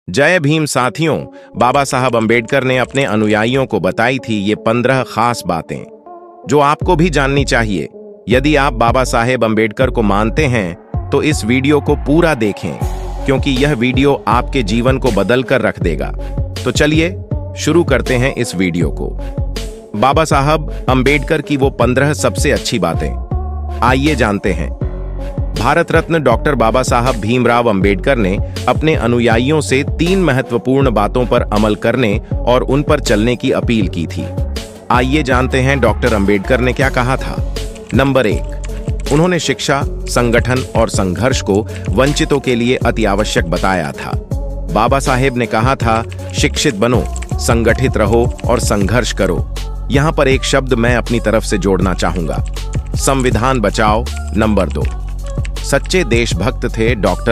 जय भीम साथियों, बाबा साहब अंबेडकर ने अपने अनुयायियों को बताई थी ये 15 खास बातें जो आपको भी जाननी चाहिए। यदि आप बाबा साहेब अंबेडकर को मानते हैं तो इस वीडियो को पूरा देखें, क्योंकि यह वीडियो आपके जीवन को बदल कर रख देगा। तो चलिए शुरू करते हैं इस वीडियो को। बाबा साहब अंबेडकर की वो 15 सबसे अच्छी बातें, आइए जानते हैं। भारत रत्न डॉक्टर बाबा साहब भीमराव अंबेडकर ने अपने अनुयायियों से 3 महत्वपूर्ण बातों पर अमल करने और उन पर चलने की अपील की थी। आइए जानते हैं डॉक्टर अंबेडकर ने क्या कहा था। नंबर 1, उन्होंने शिक्षा, संगठन और संघर्ष को वंचितों के लिए अति आवश्यक बताया था। बाबा साहेब ने कहा था, शिक्षित बनो, संगठित रहो और संघर्ष करो। यहां पर एक शब्द मैं अपनी तरफ से जोड़ना चाहूंगा, संविधान बचाओ। नंबर 2, सच्चे देशभक्त थे डॉक्टर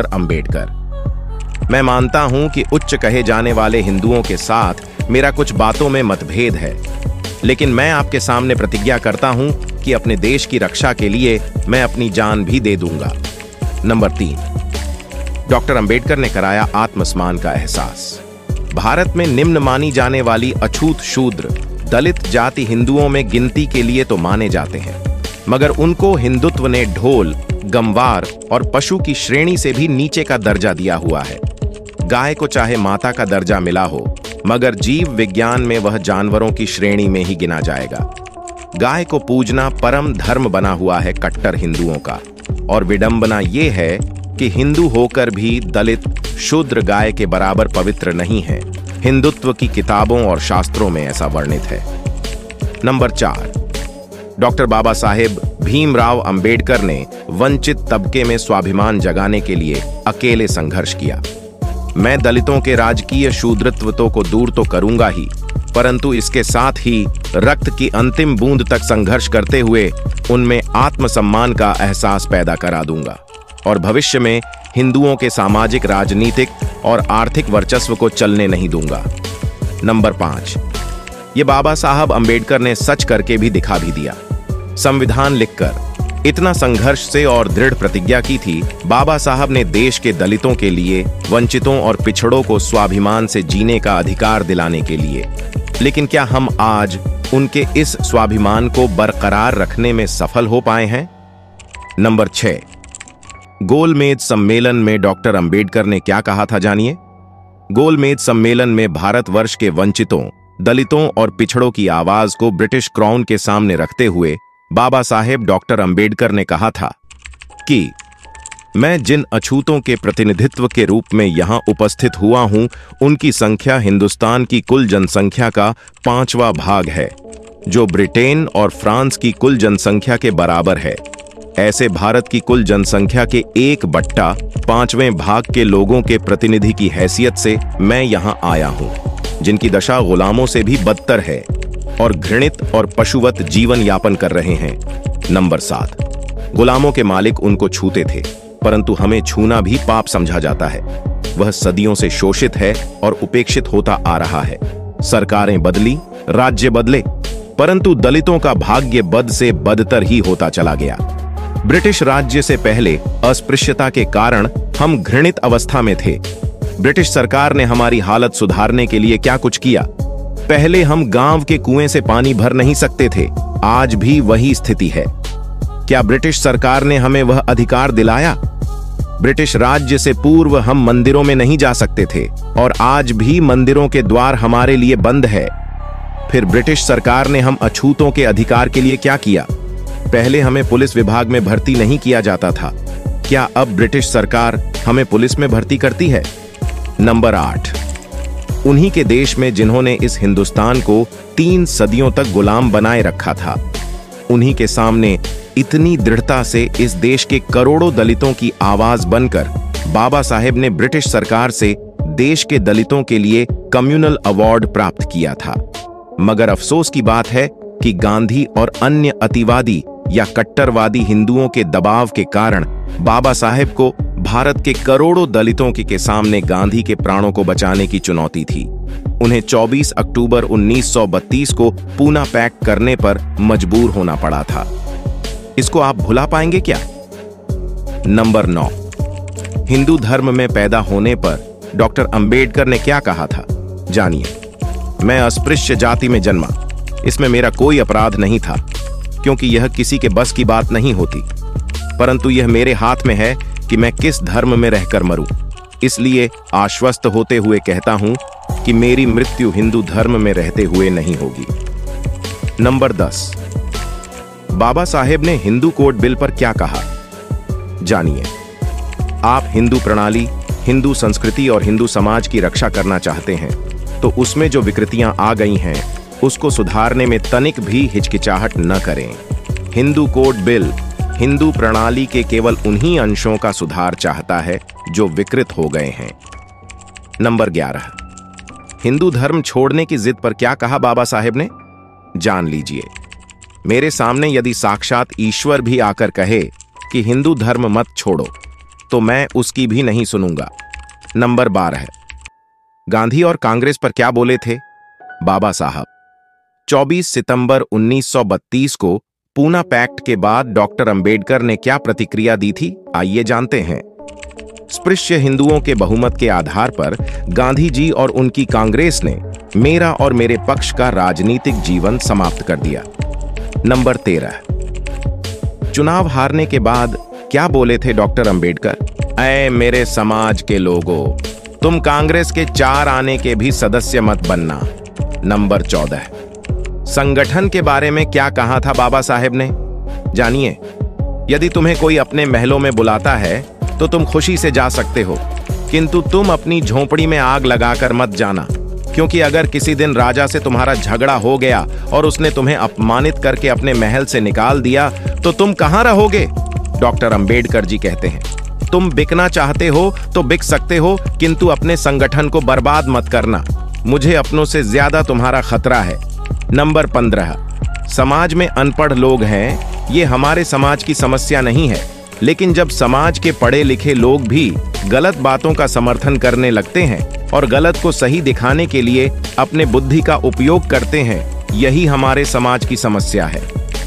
अंबेडकर। मैं मानता हूं कि उच्च कहे जाने वाले हिंदुओं के साथ मेरा कुछ बातों में मतभेद है, लेकिन मैं आपके सामने प्रतिज्ञा करता हूं कि अपने देश की रक्षा के लिए मैं अपनी जान भी दे दूंगा। नंबर 3, डॉक्टर अंबेडकर ने कराया आत्मसम्मान का एहसास। भारत में निम्न मानी जाने वाली अछूत शूद्र दलित जाति हिंदुओं में गिनती के लिए तो माने जाते हैं, मगर उनको हिंदुत्व ने ढोल, गंवार और पशु की श्रेणी से भी नीचे का दर्जा दिया हुआ है। गाय को चाहे माता का दर्जा मिला हो, मगर जीव विज्ञान में वह जानवरों की श्रेणी में ही गिना जाएगा। गाय को पूजना परम धर्म बना हुआ है कट्टर हिंदुओं का, और विडंबना यह है कि हिंदू होकर भी दलित शूद्र गाय के बराबर पवित्र नहीं है। हिंदुत्व की किताबों और शास्त्रों में ऐसा वर्णित है। नंबर 4, डॉक्टर बाबा साहेब भीमराव अंबेडकर ने वंचित तबके में स्वाभिमान जगाने के लिए अकेले संघर्ष किया। मैं दलितों के राजकीय शूद्रत्व को दूर तो करूंगा ही, परंतु इसके साथ ही रक्त की अंतिम बूंद तक संघर्ष करते हुए उनमें आत्मसम्मान का एहसास पैदा करा दूंगा, और भविष्य में हिंदुओं के सामाजिक, राजनीतिक और आर्थिक वर्चस्व को चलने नहीं दूंगा। नंबर 5, ये बाबा साहब अंबेडकर ने सच करके भी दिखा भी दिया। संविधान लिखकर इतना संघर्ष से और दृढ़ प्रतिज्ञा की थी। बाबा साहब ने देश के दलितों के लिए, वंचितों और पिछड़ों को स्वाभिमान से जीने का अधिकार दिलाने के लिए। लेकिन क्या हम आज उनके इस स्वाभिमान को बरकरार रखने में सफल हो पाए हैं? नंबर 6, गोलमेज सम्मेलन में डॉक्टर अंबेडकर ने क्या कहा था, जानिए। गोलमेज सम्मेलन में भारतवर्ष के वंचितों, दलितों और पिछड़ों की आवाज को ब्रिटिश क्राउन के सामने रखते हुए बाबा साहेब डॉक्टर अंबेडकर ने कहा था कि मैं जिन अछूतों के प्रतिनिधित्व के रूप में यहां उपस्थित हुआ हूं, उनकी संख्या हिंदुस्तान की कुल जनसंख्या का 5वां भाग है, जो ब्रिटेन और फ्रांस की कुल जनसंख्या के बराबर है। ऐसे भारत की कुल जनसंख्या के 1/5वें भाग के लोगों के प्रतिनिधि की हैसियत से मैं यहां आया हूं, जिनकी दशा गुलामों से भी बदतर है और घृणित और पशुवत जीवन यापन कर रहे हैं। नंबर 7, गुलामों के मालिक उनको छूते थे, परंतु हमें छूना भी पाप समझा जाता है। वह सदियों से शोषित है और उपेक्षित होता आ रहा है। सरकारें बदली, राज्य बदले, परंतु दलितों का भाग्य बद से बदतर ही होता चला गया। ब्रिटिश राज्य से पहले अस्पृश्यता के कारण हम घृणित अवस्था में थे। ब्रिटिश सरकार ने हमारी हालत सुधारने के लिए क्या कुछ किया। पहले हम गांव के कुएं से पानी भर नहीं सकते थे, आज भी वही स्थिति है। क्या ब्रिटिश सरकार ने हमें वह अधिकार दिलाया? ब्रिटिश राज्य से पूर्व हम मंदिरों में नहीं जा सकते थे, और आज भी मंदिरों के द्वार हमारे लिए बंद है। फिर ब्रिटिश सरकार ने हम अछूतों के अधिकार के लिए क्या किया? पहले हमें पुलिस विभाग में भर्ती नहीं किया जाता था, क्या अब ब्रिटिश सरकार हमें पुलिस में भर्ती करती है? नंबर 8, उन्हीं के देश में जिन्होंने इस हिंदुस्तान को 3 सदियों तक गुलाम बनाए रखा था, उन्हीं के सामने इतनी दृढ़ता से इस देश के करोड़ों दलितों की आवाज बनकर बाबा साहेब ने ब्रिटिश सरकार से देश के दलितों के लिए कम्युनल अवार्ड प्राप्त किया था। मगर अफसोस की बात है कि गांधी और अन्य अतिवादी या कट्टरवादी हिंदुओं के दबाव के कारण बाबा साहेब को भारत के करोड़ों दलितों के सामने गांधी के प्राणों को बचाने की चुनौती थी। उन्हें 24 अक्टूबर 1932 को पूना पैक करने पर मजबूर होना पड़ा था। इसको आप भुला पाएंगे क्या? नंबर 9, हिंदू धर्म में पैदा होने पर डॉक्टर अंबेडकर ने क्या कहा था, जानिए। मैं अस्पृश्य जाति में जन्मा, इसमें मेरा कोई अपराध नहीं था, क्योंकि यह किसी के बस की बात नहीं होती, परंतु यह मेरे हाथ में है कि मैं किस धर्म में रहकर मरूं। इसलिए आश्वस्त होते हुए कहता हूं कि मेरी मृत्यु हिंदू धर्म में रहते हुए नहीं होगी। नंबर 10, बाबा साहेब ने हिंदू कोड बिल पर क्या कहा, जानिए। आप हिंदू प्रणाली, हिंदू संस्कृति और हिंदू समाज की रक्षा करना चाहते हैं, तो उसमें जो विकृतियां आ गई हैं उसको सुधारने में तनिक भी हिचकिचाहट न करें। हिंदू कोड बिल हिंदू प्रणाली के केवल उन्हीं अंशों का सुधार चाहता है जो विकृत हो गए हैं। नंबर 11, हिंदू धर्म छोड़ने की जिद पर क्या कहा बाबा साहेब ने, जान लीजिए। मेरे सामने यदि साक्षात ईश्वर भी आकर कहे कि हिंदू धर्म मत छोड़ो, तो मैं उसकी भी नहीं सुनूंगा। नंबर 12, गांधी और कांग्रेस पर क्या बोले थे बाबा साहब। 24 सितंबर 1932 को पूना पैक्ट के बाद डॉक्टर अंबेडकर ने क्या प्रतिक्रिया दी थी, आइए जानते हैं। स्पृश्य हिंदुओं के बहुमत के आधार पर गांधी जी और उनकी कांग्रेस ने मेरा और मेरे पक्ष का राजनीतिक जीवन समाप्त कर दिया। नंबर 13, चुनाव हारने के बाद क्या बोले थे डॉक्टर अंबेडकर, ऐ मेरे समाज के लोगों, तुम कांग्रेस के 4 आने के भी सदस्य मत बनना। नंबर 14, संगठन के बारे में क्या कहा था बाबा साहेब ने, जानिए। यदि तुम्हें कोई अपने महलों में बुलाता है तो तुम खुशी से जा सकते हो, किंतु तुम अपनी झोंपड़ी में आग लगाकर मत जाना, क्योंकि अगर किसी दिन राजा से तुम्हारा झगड़ा हो गया और उसने तुम्हें अपमानित करके अपने महल से निकाल दिया तो तुम कहां रहोगे। डॉक्टर अंबेडकर जी कहते हैं, तुम बिकना चाहते हो तो बिक सकते हो, किंतु अपने संगठन को बर्बाद मत करना, मुझे अपनों से ज्यादा तुम्हारा खतरा है। नंबर 15, समाज में अनपढ़ लोग हैं, ये हमारे समाज की समस्या नहीं है, लेकिन जब समाज के पढ़े लिखे लोग भी गलत बातों का समर्थन करने लगते हैं और गलत को सही दिखाने के लिए अपने बुद्धि का उपयोग करते हैं, यही हमारे समाज की समस्या है।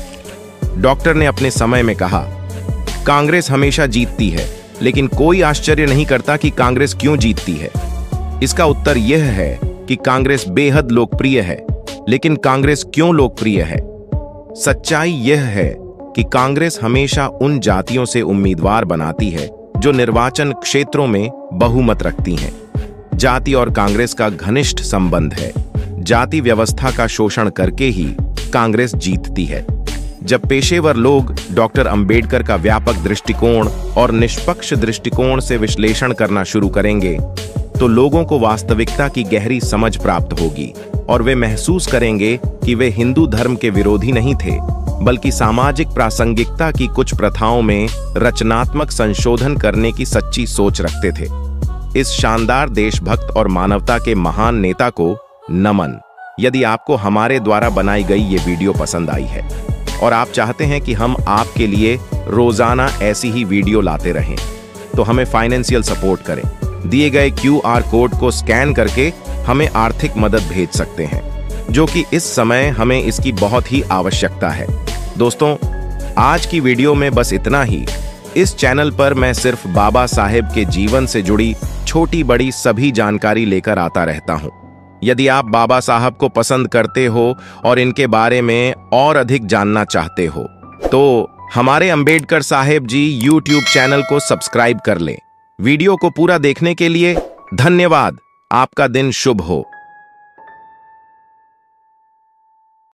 डॉक्टर ने अपने समय में कहा, कांग्रेस हमेशा जीतती है, लेकिन कोई आश्चर्य नहीं करता कि कांग्रेस क्यों जीतती है। इसका उत्तर यह है कि कांग्रेस बेहद लोकप्रिय है, लेकिन कांग्रेस क्यों लोकप्रिय है? सच्चाई यह है कि कांग्रेस हमेशा उन जातियों से उम्मीदवार बनाती है जो निर्वाचन क्षेत्रों में बहुमत रखती हैं। जाति और कांग्रेस का घनिष्ठ संबंध है। जाति व्यवस्था का शोषण करके ही कांग्रेस जीतती है। जब पेशेवर लोग डॉक्टर अंबेडकर का व्यापक दृष्टिकोण और निष्पक्ष दृष्टिकोण से विश्लेषण करना शुरू करेंगे, तो लोगों को वास्तविकता की गहरी समझ प्राप्त होगी और वे महसूस करेंगे कि वे हिंदू धर्म के विरोधी नहीं थे, बल्कि सामाजिक प्रासंगिकता की कुछ प्रथाओं में रचनात्मक संशोधन करने की सच्ची सोच रखते थे। इस शानदार देशभक्त और मानवता के महान नेता को नमन। यदि आपको हमारे द्वारा बनाई गई ये वीडियो पसंद आई है और आप चाहते हैं कि हम आपके लिए रोजाना ऐसी ही वीडियो लाते रहें, तो हमें फाइनेंशियल सपोर्ट करें। दिए गए QR कोड को स्कैन करके हमें आर्थिक मदद भेज सकते हैं, जो कि इस समय हमें इसकी बहुत ही आवश्यकता है। दोस्तों, आज की वीडियो में बस इतना ही। इस चैनल पर मैं सिर्फ बाबा साहेब के जीवन से जुड़ी छोटी बड़ी सभी जानकारी लेकर आता रहता हूं। यदि आप बाबा साहब को पसंद करते हो और इनके बारे में और अधिक जानना चाहते हो, तो हमारे अंबेडकर साहेब जी YouTube चैनल को सब्सक्राइब कर लें। वीडियो को पूरा देखने के लिए धन्यवाद। आपका दिन शुभ हो।